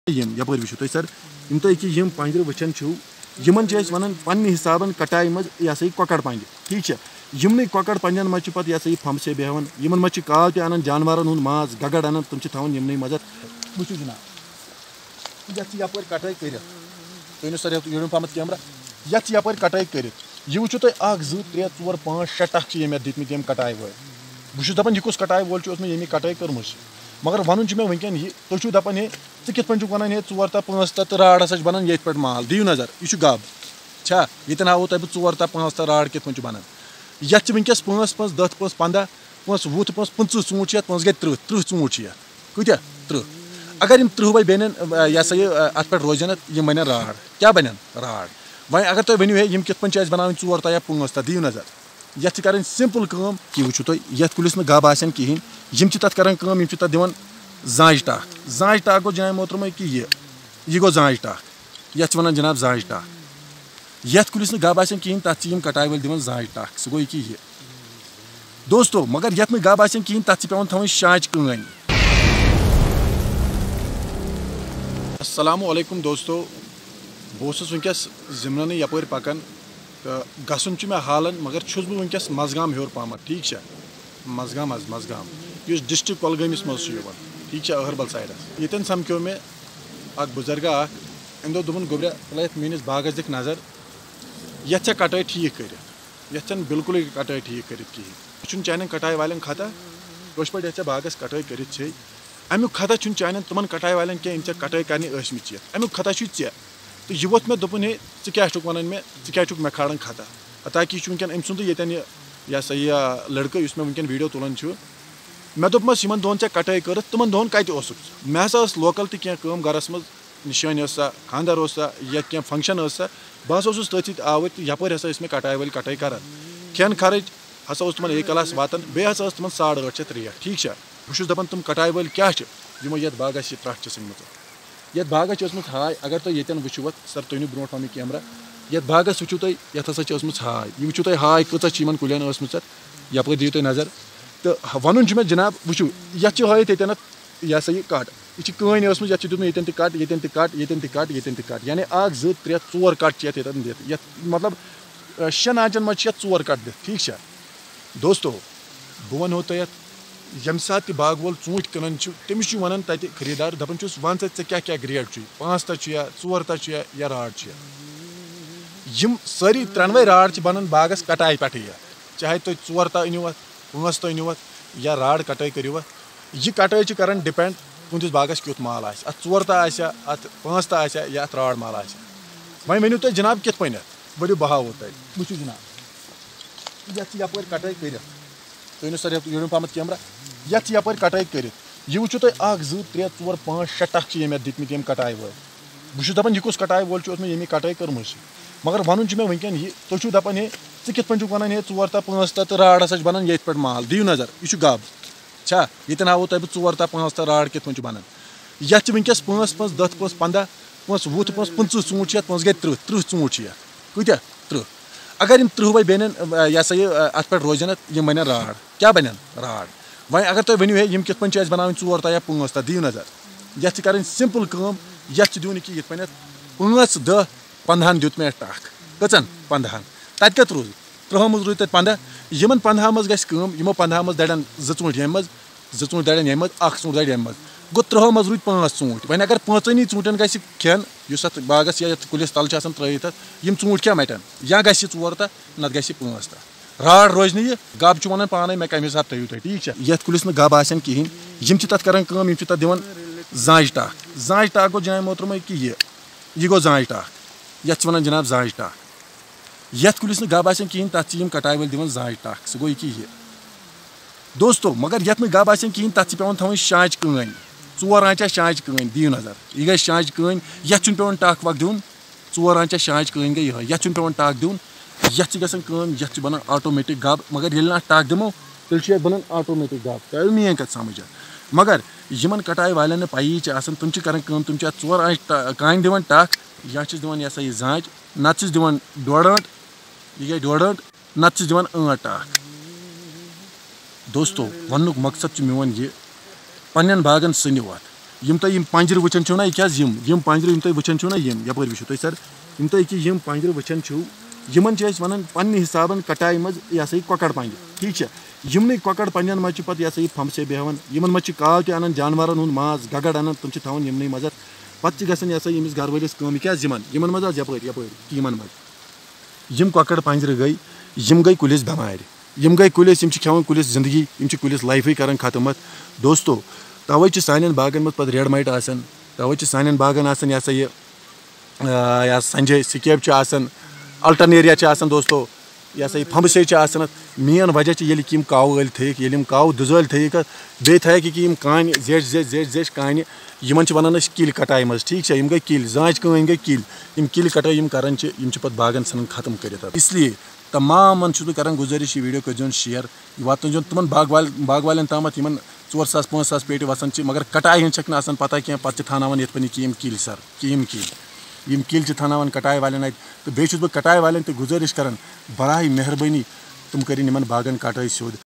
यपर वो तुम सर यम तुम पंजर वुचान यमन वन पन्ने हिसाबन कटाई मज यह सा कौकड़ पंज ठीक है यमन कौकड़ पंजन मज पे यह फमसे बेहान यमन मज काव तन जानवर हूं माज गगड़ अनान तुम थवन यमन मज वो जनाब यप कटाई कर तुम सर यूं पम कैमरा यप कटाई कर यह वो तुम 1 2 3 4 5 6 टक ये दितमत यम कटाई वो बहुत दपान यह कुछ कटाई वोल यमी कटाई कर्म मगर वन मे वनकन यह तुम दपान हे कित पे वन हे 4 ता 5 ता तो राड़ हसा बनान ये पे माल दिव नजर यह गब छा ये हावो तुम 4 ता 5 ता राड़ कित पे बनान ये वनकस 5 5 10 5 15 5 20 5 25 ऊँट ये 5 गई 30 ऊँट ये कत 30 अगर इन 30 वे बन यह सा अत पे रोजन यम बन राड़ क्या बन राड़ वह अगर तुम वन यम कित पे बना 4 ता या 5 ता दिव नजर यह कर सिंपल कम कि वो तुम ये कुलिस गब आसान कहें यम तथ कर तथ दिवान जांच टाक गो जनाब मोहतरमा कि यह गो जांच टाक यथ वन जनाब जांच टाक यथ कुलिस गब आसान कहें तथ कटाई वाल दिवान जांच टाक सह गो कि यह दोस्तों मगर यथ गब आसान कहें तथ पे थवन शाच कन। अस्सलामु अलैकुम दोस्तों बहुत वनकस जिमन यपर पकान तो गसन मे हालन मगर छुस बह वनकस मजगाम हेर पहम ठीक है मजगाम मजगाम इस डिस्ट्रिक्ट कुलगामिस मज ठीक है अहरबल साइडस ये समक्यो मे बुजुर्गा अम दोपन गोब्रे पल मेस बागस दिख नजर ये कटाई ठीक कर ये बिल्कुल कटाई ठीक कर कहें चान कटाई वाले खता कश पे ये बागस कटाई कर अमुक खता चान तुम कटाई वाले कह कटाई कर अमुक खता े तो यह वो मे दोपन हे क्या वन मे क्या मे खाड़न खता ताकि यह वनकन अम सुंद यह सा यह लड़का इस मे वनकन वीडियो तुलान मे दोपमस इन दोन कटाई कर तुम दोन कत मे हसा लोकल तह गरस मज निशानी सा खानदार सा या क्या फंक्शन सा बह हसा तथ आवर तो यपर हसा मे कटाई वाल कटाई कर खेन खर्च हसा तुम एक क्लास वातान बे हसा तुम 850 रेट ठीक है बहुत दपान तुम कटाई वाल क्या यमो ये बागस यह त्रट सन ये बागस हाय अगर तुम ये वो सर तुम ब्रो पम कैमरा ये बागस वो तुम ये हसा हाय यह वो हाय कम कुलन यप दिव तुम नजर तो वन मे जनाब वो ये हाय ये यह सा यह कट यह कन ये दुत ये कट ये कट ये कट ये कट यानी 1 2 3 4 कट ये मतलब 6 नाचन मज 4 कट दिख ठीक है दोस्तों बह वो तुम यम सात बाग वोल ूट कनान तमिस वन तत खरीदार दपान वन क्या क्या ग्रेड 5 ता 4 ता या राड़ यम सारी 3 राड़ बनान बागस कटाई पे चाहे तुम 4 ता अनिव 5 ता अनिव या राड़ कटाई करो यह कटाई कर डिपेंड तुंदिस बागस क्युत माल आ 4 ता अत 5 ता या अत राड़ माल वह वनु तुम जनाब कित पे बड़ो बहाव तुम वो जनाब यप कटाई कर तुम सर यूं पम कैमरा यप कटाई कर यह वो तुम 1 2 3 4 5 6 टक ये दितमत यम कटाई वो बहुत दपान यह कुछ कटाई वोल यमी कटाई कर्म मगर वन मे वनकन यह तुम दपान हे कित पे वन हे 4 ता 5 ता तो राड़ हसा बनान ये पे माल दिव नजर यह गब छा ये हावो तुम 4 ता 5 ता राड़ कित पे बनान ये वनकस 5 5 10 5 15 5 20 5 25 ऊँट ये 5 गई 30 ऊँट ये कत 30 अगर इन 30 वे बन यह सा अत पे रोजन यम बन राड़ क्या बन राड़ वह अगर तुम वन यम कित पे बना 4 ता या 5 ता दिव नजर ये कर सिंपल कम ये दिन कि ये पे 5 10 15 दुत मे टक कचन 15 तत कत रोज 30 मज रूद तत 15 यमन 15 मज गम यमो 15 मज दड़न 2 ऊँट यम मज 2 ऊँट दड़न यम मज 1 ऊँट दड़ यम मज गो 30 मज रूद 5 ऊँट वह अगर 5 ऊँटन ग खेन अत बागस या कुलिस तल त्रत यम ऊँट क्या मटन या ग 4 ता नत ग 5 ता राड़ रोज यह गब वन पान मे कम हिसाब तयु ठीक है ये कुलिस गब आसान कहें यम तथ कर तथ दिवान जांच टाक गो जनाब मोहतरमा कि यह गो जांच टाक यथ वन जनाब जांच टाक यथ कुलिस गब आसान कहें तथ कटाई वाल दिवान जांच टाक सह गो कि यह दोस्तों मगर यथ गब आसान कहें तथ पे थवन शाच कन 4 आंचा शाच कन दिव नजर यह गई शाच कन यथ पे टाक वक दिन 4 आंचा शाच कन गई यथ पे टाक दिन यथ यथ बनान ऑटोमेटिक गब मगर ये टाक दमो तेल बनान ऑटोमेटिक गब तो मेन कत समझ मगर यमन कटाई वाले पई तुम कर तुम 4 आंच कान दिवान टाक या दिवान यह सा यह जांच नत दिवान 1.5 आंट यह गई 1.5 आंट नत दिवान 8 टाक दोस्तों वन मकसद मोन यह पन्न बागन सनिव यम तुम पंजर वुचान ना क्या यम पंजर यम तुम वुचान ना यपर वो तुम सर यम तुम यम पंजर वुचान यमन वन पन्ने हिसाबन कटाई मज यह सही कॉकड़ पंजर ठीक है यमन कॉकड़ पंजन मज पे यह फमसे बेहन यमन मज काल तन जानवर हूं माज गगड़ अनान तुम थवन यमन मज पे गसन यह यमिस घर वालिस क्या यमन मज यपर टीमन मज यम कॉकड़ पंजर गई यम गई कुलिस बेमार यम गई कुलिस खेवान कुलिस जिंदगी कुलिस लाइफ कर खत्म दोस्तों तवे सान बागन मज पे रेड माइट तवे सान बागन यह यह संजय स्केप अल्टरनेरिया दोस्तों यह फमसे मेन वजह ये काव यल थक काव दुजल थक बे थक कि कान जेश कान इन वन किल कटाई मज ठीक है गई किल जांच कन गई किल किल कटाई करान पे बागन सन खत्म कर इसलिए तमाम कर गुजारिश वीडियो कर शेयर वात तुम बाग वाले तम 4,000-5,000 पेट वसान मगर कटाई हन पता क्या पे थाना ये कि किल सर कि किल थाना कटाई वाले तो बे कटाई वाले तो गुजारिश कर बराह मेहरबानी तुम करें बागन कटाई सोद।